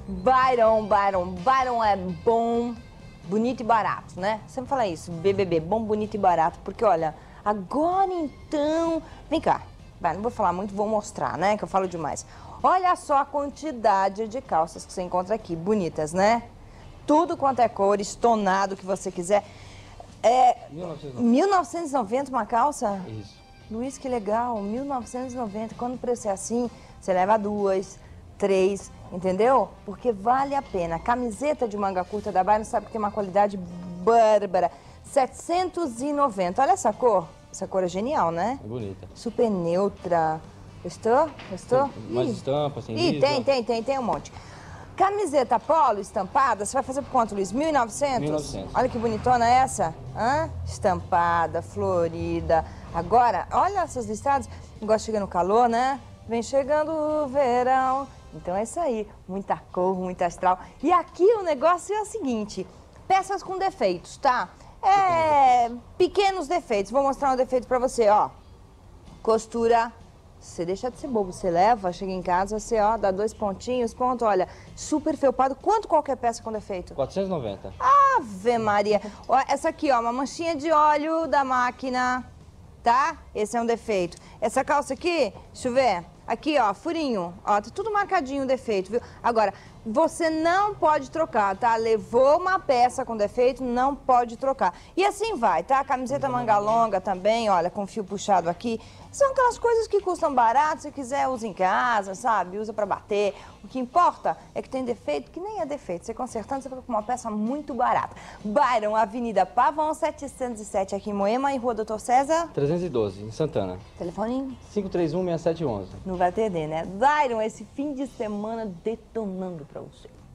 Byron é bom, bonito e barato, né? Sempre fala isso, BBB, bom, bonito e barato, porque olha, agora então... Vem cá, vai, não vou falar muito, vou mostrar, né, que eu falo demais. Olha só a quantidade de calças que você encontra aqui, bonitas, né? Tudo quanto é cor, estonado, que você quiser. 1990 uma calça? Isso. Luiz, que legal, 1990. Quando o preço é assim, você leva 2, 3, entendeu? Porque vale a pena. Camiseta de manga curta da Byron, sabe que tem uma qualidade bárbara. 790. Olha essa cor. Essa cor é genial, né? É bonita. Super neutra. Gostou? Gostou? Mais estampa, assim, Ih, lisa. tem um monte. Camiseta polo estampada, você vai fazer por quanto, Luiz? 1.900? 1.900. Olha que bonitona essa. Hã? Estampada, florida. Agora, olha essas listradas. Igual chega no calor, né? Vem chegando o verão. Então é isso aí. Muita cor, muita astral. E aqui o negócio é o seguinte. Peças com defeitos, tá? Pequenos defeitos. Vou mostrar um defeito pra você, ó. Costura. Você deixa de ser bobo, você leva, chega em casa, você, ó, dá 2 pontinhos, ponto, olha, super felpado. Quanto qualquer peça com defeito? 490. Ave Maria. Ó, essa aqui, ó, uma manchinha de óleo da máquina, tá? Esse é um defeito. Essa calça aqui, deixa eu ver, aqui, ó, furinho, ó, tá tudo marcadinho o defeito, viu? Agora, você não pode trocar, tá? Levou uma peça com defeito, não pode trocar. E assim vai, tá? Camiseta manga longa também, olha, com fio puxado aqui. São aquelas coisas que custam barato, se quiser usa em casa, sabe? Usa pra bater. O que importa é que tem defeito, que nem é defeito. Você consertando, você fica com uma peça muito barata. Byron, Avenida Pavão, 707 aqui em Moema e Rua Doutor César. 312, em Santana. Telefone? 531-6711. Não vai perder, né? Byron, esse fim de semana detonando pra você.